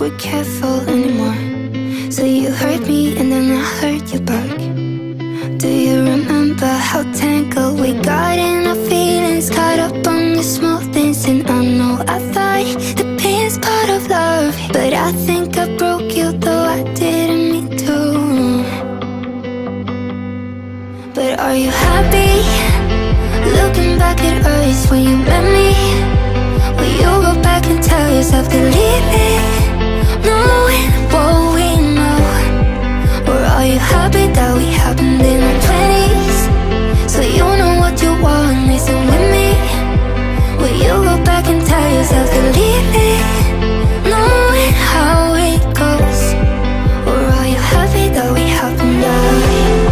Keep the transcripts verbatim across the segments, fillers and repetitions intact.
we're careful anymore. So you hurt me and then I hurt you back. Do you remember how tangled we got in our feelings, caught up on the small things? And I know I thought the pain's part of love, but I think I broke you, though I didn't mean to. But are you happy looking back at us when you met me? Will you go back and tell yourself to leave it, knowing what we know? Or are you happy that we happened in our twenties, so you know what you want, listen with me? Will you go back and tell yourself to leave it, knowing how it goes? Or are you happy that we happened out?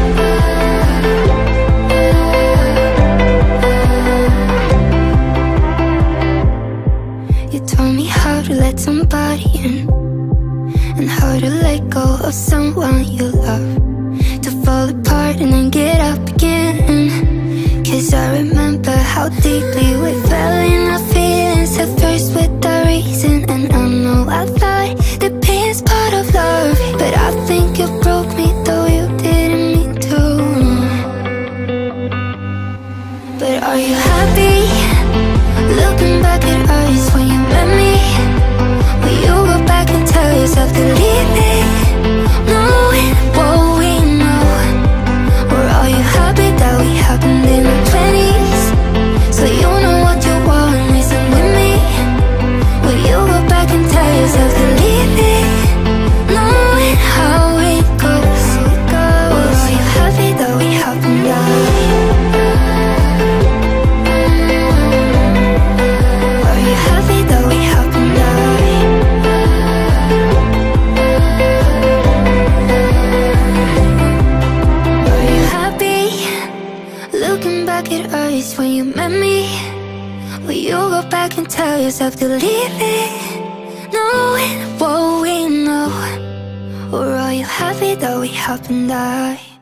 You told me how to let somebody in, and how to let go of someone you love, to fall apart and then get up again. Cause I remember how deeply we fell in our feelings at first without reason. And I know I thought the pain's part of love, but I think you broke me, though you didn't mean to. But are you happy looking back at us when you met me? Will you go back and tell yourself to leave it, knowing what we know? Or are you happy that we happened in our twenties, so you know what you want, listen with me? Will you go back and tell yourself to leave it, knowing how it goes? Or are you happy that we happened out? Are you happy that we happened out? Are you happy looking back at us when you met me? Will you go back and tell yourself to leave it, knowing what we know? Or are you happy that we happened out?